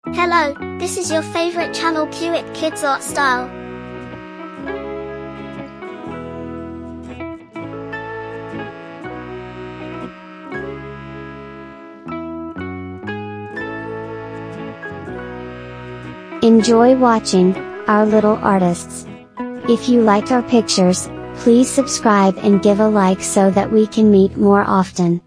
Hello, this is your favorite channel Cute Kids Art Style. Enjoy watching our little artists. If you liked our pictures, please subscribe and give a like so that we can meet more often.